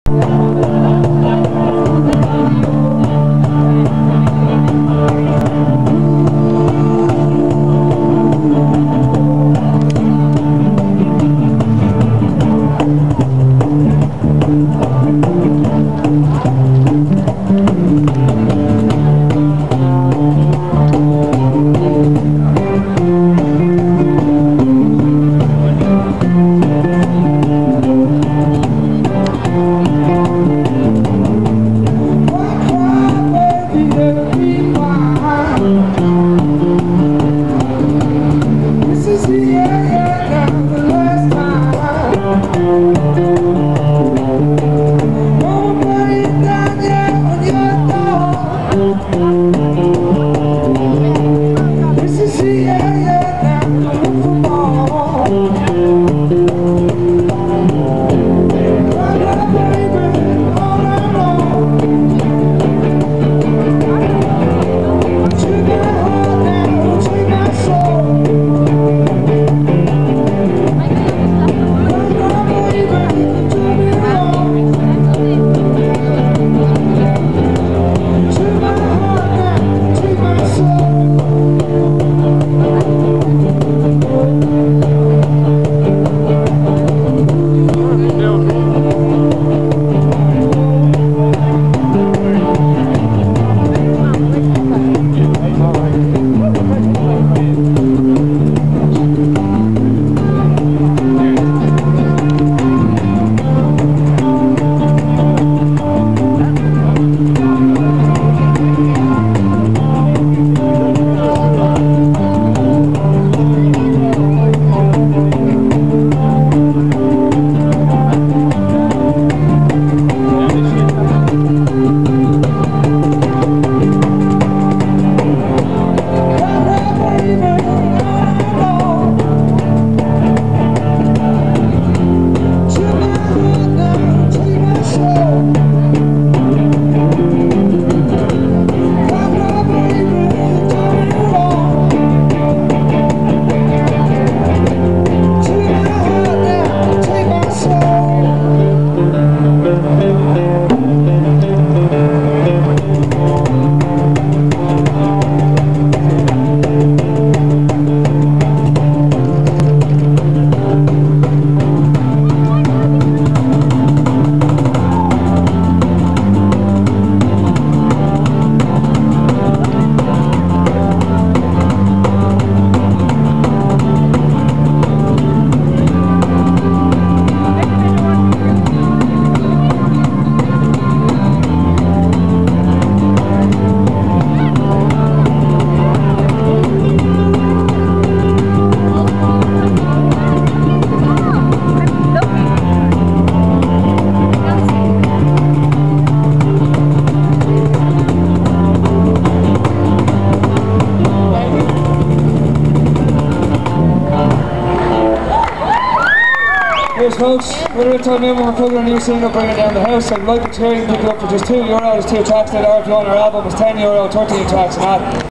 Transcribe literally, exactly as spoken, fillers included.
Cheers folks, with a Riptide member, we're plugging a new single, Bringing Down the House. I'd like to hear you pick it up for just two euro, there's two tracks there, if you want our album, it's ten euro, thirteen tracks and that.